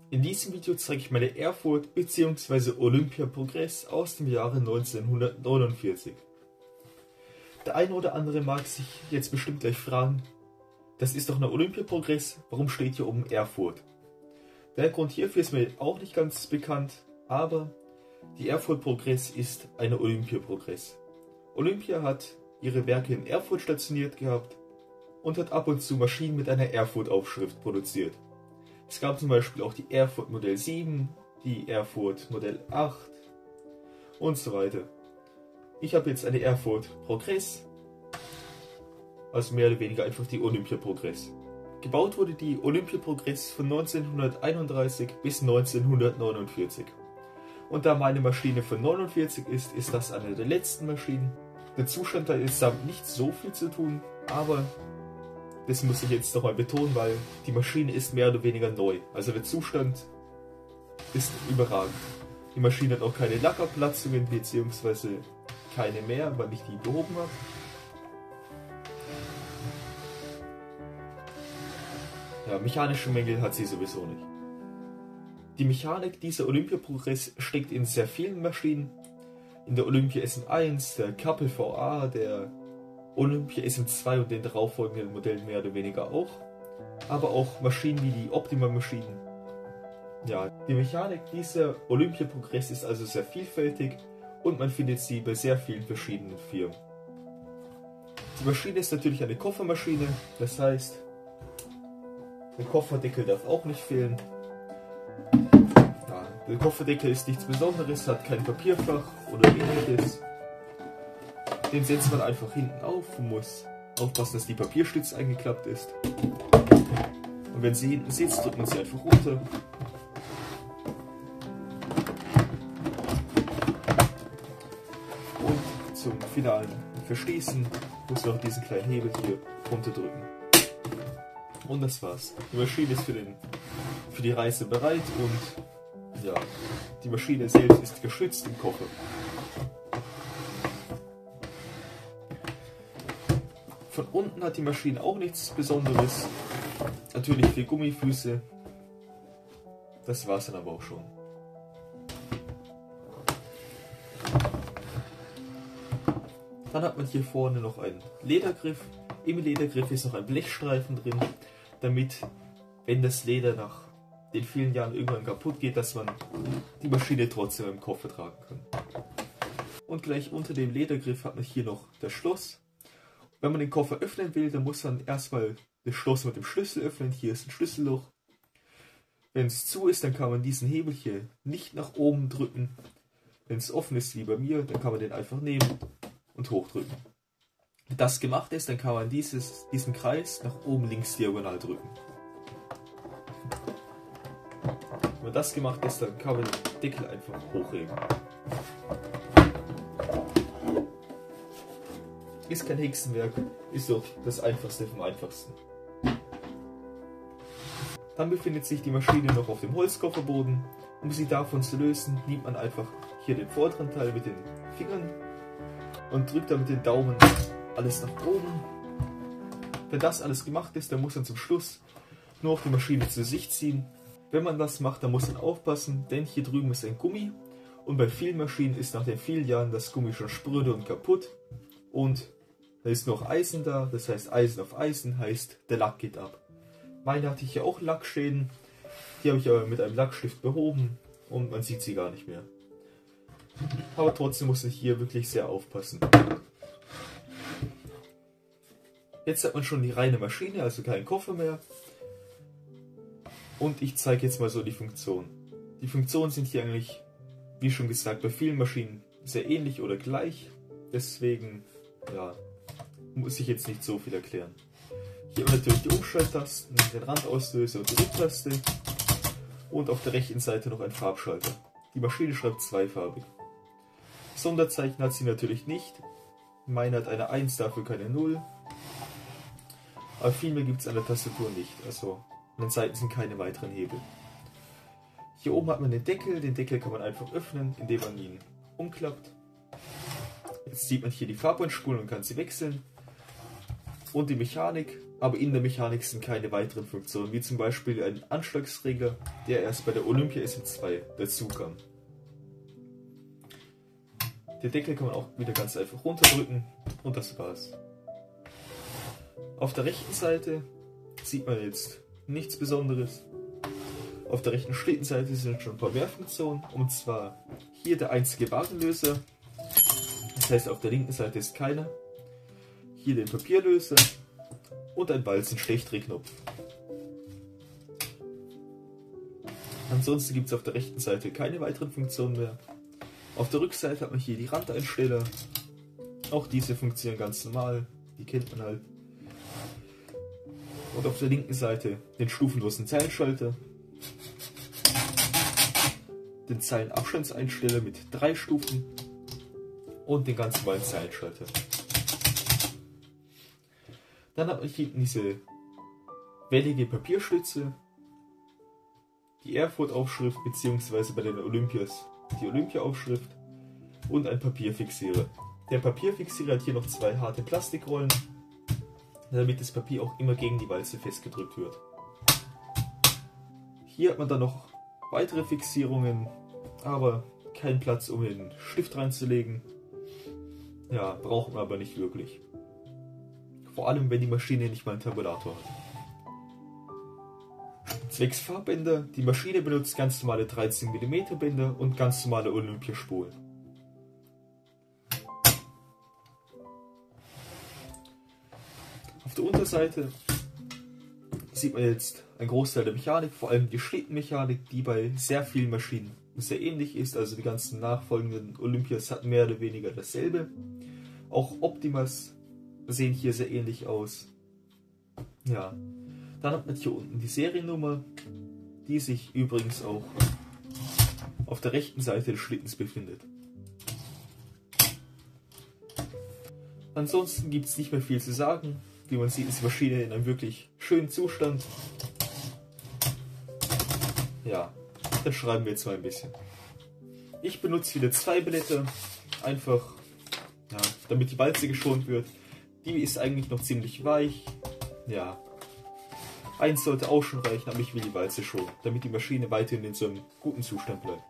In diesem Video zeige ich meine Erfurt bzw. Olympia Progress aus dem Jahre 1949. Der eine oder andere mag sich jetzt bestimmt gleich fragen, das ist doch eine Olympia Progress, warum steht hier oben Erfurt? Der Grund hierfür ist mir auch nicht ganz bekannt, aber die Erfurt Progress ist eine Olympia Progress. Olympia hat ihre Werke in Erfurt stationiert gehabt und hat ab und zu Maschinen mit einer Erfurt-Aufschrift produziert. Es gab zum Beispiel auch die Erfurt Modell 7, die Erfurt Modell 8 und so weiter. Ich habe jetzt eine Erfurt Progress, also mehr oder weniger einfach die Olympia Progress. Gebaut wurde die Olympia Progress von 1931 bis 1949. Und da meine Maschine von 49 ist, ist das eine der letzten Maschinen. Der Zustand da ist damit nicht so viel zu tun, aber das muss ich jetzt nochmal betonen, weil die Maschine ist mehr oder weniger neu. Also der Zustand ist überragend. Die Maschine hat auch keine Lackabplatzungen bzw. keine mehr, weil ich die behoben habe. Ja, mechanische Mängel hat sie sowieso nicht. Die Mechanik dieser Olympia Progress steckt in sehr vielen Maschinen. In der Olympia SM1, der Kappel VA, der Olympia SM2 und den darauffolgenden Modellen mehr oder weniger auch. Aber auch Maschinen wie die Optima-Maschinen. Ja, die Mechanik dieser Olympia Progress ist also sehr vielfältig und man findet sie bei sehr vielen verschiedenen Firmen. Die Maschine ist natürlich eine Koffermaschine, das heißt, der Kofferdeckel darf auch nicht fehlen. Ja, der Kofferdeckel ist nichts Besonderes, hat kein Papierfach oder ähnliches. Den setzt man einfach hinten auf und muss aufpassen, dass die Papierstütze eingeklappt ist. Und wenn sie hinten sitzt, drückt man sie einfach runter. Und zum finalen Verschließen muss man noch diesen kleinen Hebel hier runterdrücken. Und das war's. Die Maschine ist für die Reise bereit und ja, die Maschine selbst ist geschützt im Koffer. Von unten hat die Maschine auch nichts Besonderes. Natürlich 4 Gummifüße. Das war's dann aber auch schon. Dann hat man hier vorne noch einen Ledergriff. Im Ledergriff ist noch ein Blechstreifen drin, damit, wenn das Leder nach den vielen Jahren irgendwann kaputt geht, dass man die Maschine trotzdem im Koffer tragen kann. Und gleich unter dem Ledergriff hat man hier noch das Schloss. Wenn man den Koffer öffnen will, dann muss man erstmal das Schloss mit dem Schlüssel öffnen. Hier ist ein Schlüsselloch. Wenn es zu ist, dann kann man diesen Hebel hier nicht nach oben drücken. Wenn es offen ist, wie bei mir, dann kann man den einfach nehmen und hochdrücken. Wenn das gemacht ist, dann kann man diesen Kreis nach oben links diagonal drücken. Wenn das gemacht ist, dann kann man den Deckel einfach hochheben. Ist kein Hexenwerk, ist doch das Einfachste vom Einfachsten. Dann befindet sich die Maschine noch auf dem Holzkofferboden. Um sie davon zu lösen, nimmt man einfach hier den vorderen Teil mit den Fingern und drückt dann mit den Daumen alles nach oben. Wenn das alles gemacht ist, dann muss man zum Schluss nur auf die Maschine zur Sicht ziehen. Wenn man das macht, dann muss man aufpassen, denn hier drüben ist ein Gummi und bei vielen Maschinen ist nach den vielen Jahren das Gummi schon spröde und kaputt und da ist noch Eisen da, das heißt Eisen auf Eisen heißt der Lack geht ab. Meine hatte ich ja auch Lackschäden, die habe ich aber mit einem Lackstift behoben und man sieht sie gar nicht mehr. Aber trotzdem muss man hier wirklich sehr aufpassen. Jetzt hat man schon die reine Maschine, also keinen Koffer mehr. Und ich zeige jetzt mal so die Funktionen. Die Funktionen sind hier eigentlich, wie schon gesagt, bei vielen Maschinen sehr ähnlich oder gleich. Deswegen, ja, muss ich jetzt nicht so viel erklären. Hier haben wir natürlich die Umschalttasten, den Randauslöser und die Rücktaste. Und auf der rechten Seite noch ein Farbschalter. Die Maschine schreibt zweifarbig. Sonderzeichen hat sie natürlich nicht. Meine hat eine 1, dafür keine 0. Aber viel mehr gibt es an der Tastatur nicht. Also an den Seiten sind keine weiteren Hebel. Hier oben hat man den Deckel kann man einfach öffnen, indem man ihn umklappt. Jetzt sieht man hier die Farbbandspule und kann sie wechseln. und die Mechanik, aber in der Mechanik sind keine weiteren Funktionen, wie zum Beispiel ein Anschlagsregler, der erst bei der Olympia SM2 dazu kam. Den Deckel kann man auch wieder ganz einfach runterdrücken und das war's. Auf der rechten Seite sieht man jetzt nichts Besonderes. Auf der rechten Schlittenseite sind schon ein paar mehr Funktionen, und zwar hier der einzige Wagenlöser, das heißt auf der linken Seite ist keiner, hier den Papierlöser und ein Walzen-Schlechtdrehknopf. Ansonsten gibt es auf der rechten Seite keine weiteren Funktionen mehr. Auf der Rückseite hat man hier die Randeinsteller, auch diese funktionieren ganz normal, die kennt man halt. Und auf der linken Seite den stufenlosen Zeilenschalter, den Zeilenabstandseinsteller mit 3 Stufen und den ganz normalen Zeilenschalter. Dann hat man hier diese wellige Papierstütze, die Erfurt-Aufschrift bzw. bei den Olympias die Olympia-Aufschrift und ein Papierfixierer. Der Papierfixierer hat hier noch 2 harte Plastikrollen, damit das Papier auch immer gegen die Walze festgedrückt wird. Hier hat man dann noch weitere Fixierungen, aber keinen Platz, um den Stift reinzulegen. Ja, braucht man aber nicht wirklich. Vor allem, wenn die Maschine nicht mal einen Tabulator hat. Zwecks Farbbänder, die Maschine benutzt ganz normale 13 mm Bänder und ganz normale Olympiaspulen. Auf der Unterseite sieht man jetzt einen Großteil der Mechanik, vor allem die Schlittenmechanik, die bei sehr vielen Maschinen sehr ähnlich ist, also die ganzen nachfolgenden Olympias hatten mehr oder weniger dasselbe. Auch Optimas sehen hier sehr ähnlich aus. Ja. Dann hat man hier unten die Seriennummer, die sich übrigens auch auf der rechten Seite des Schlittens befindet. Ansonsten gibt es nicht mehr viel zu sagen. Wie man sieht, ist die Maschine in einem wirklich schönen Zustand. Ja, dann schreiben wir jetzt mal ein bisschen. Ich benutze wieder 2 Blätter, einfach ja, damit die Walze geschont wird. Die ist eigentlich noch ziemlich weich. Ja. 1 sollte auch schon reichen, aber ich will die Walze schonen, damit die Maschine weiterhin in so einem guten Zustand bleibt.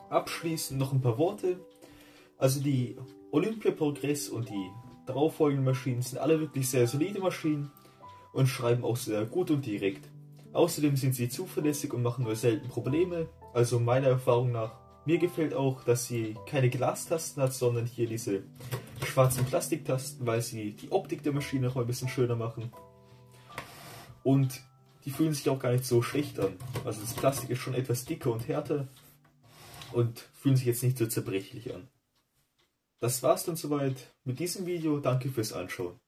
Abschließend noch ein paar Worte. Also die Olympia Progress und die darauffolgenden Maschinen sind alle wirklich sehr solide Maschinen und schreiben auch sehr gut und direkt. Außerdem sind sie zuverlässig und machen nur selten Probleme. Also meiner Erfahrung nach, mir gefällt auch, dass sie keine Glastasten hat, sondern hier diese schwarzen Plastiktasten, weil sie die Optik der Maschine noch mal ein bisschen schöner machen. Und die fühlen sich auch gar nicht so schlecht an. Also das Plastik ist schon etwas dicker und härter und fühlen sich jetzt nicht so zerbrechlich an. Das war's dann soweit mit diesem Video. Danke fürs Anschauen.